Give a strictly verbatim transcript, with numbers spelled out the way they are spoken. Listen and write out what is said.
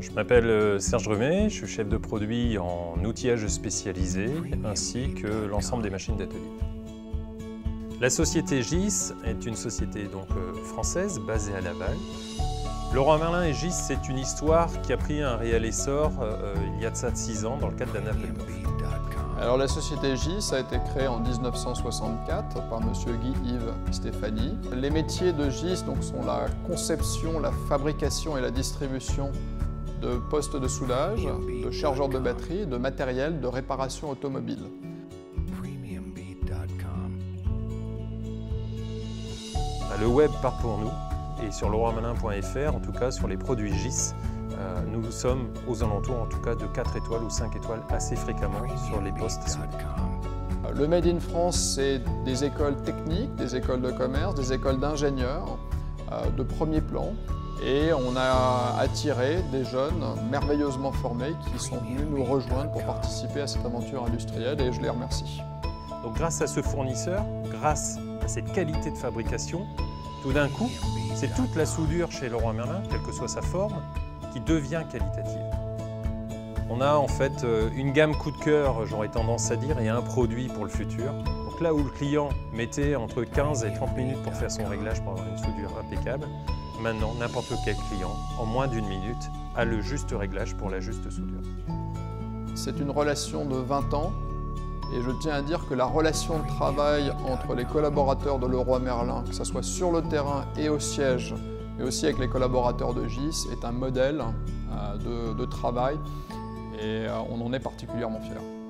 Je m'appelle Serge Drumet, je suis chef de produit en outillage spécialisé ainsi que l'ensemble des machines d'atelier. La société Gis est une société donc française basée à Laval. Leroy Merlin et Gis, c'est une histoire qui a pris un réel essor euh, il y a de ça six ans dans le cadre d'un appel d'offres. Alors la société Gis a été créée en mille neuf cent soixante-quatre par M. Guy-Yves Stéphanie. Les métiers de Gis donc, sont la conception, la fabrication et la distribution de postes de soudage, de chargeurs de batterie, de matériel de réparation automobile. Le web part pour nous et sur leroy merlin point F R, en tout cas sur les produits Gis, euh, nous sommes aux alentours en tout cas de quatre étoiles ou cinq étoiles assez fréquemment sur les postes soudés. Le Made in France, c'est des écoles techniques, des écoles de commerce, des écoles d'ingénieurs euh, de premier plan. Et on a attiré des jeunes merveilleusement formés qui sont venus nous rejoindre pour participer à cette aventure industrielle et je les remercie. Donc grâce à ce fournisseur, grâce à cette qualité de fabrication, tout d'un coup, c'est toute la soudure chez Leroy Merlin, quelle que soit sa forme, qui devient qualitative. On a en fait une gamme coup de cœur, j'aurais tendance à dire, et un produit pour le futur. Donc là où le client mettait entre quinze et trente minutes pour faire son réglage pour avoir une soudure impeccable, maintenant n'importe quel client, en moins d'une minute, a le juste réglage pour la juste soudure. C'est une relation de vingt ans. Et je tiens à dire que la relation de travail entre les collaborateurs de Leroy Merlin, que ce soit sur le terrain et au siège, mais aussi avec les collaborateurs de Gis, est un modèle de, de travail et on en est particulièrement fiers.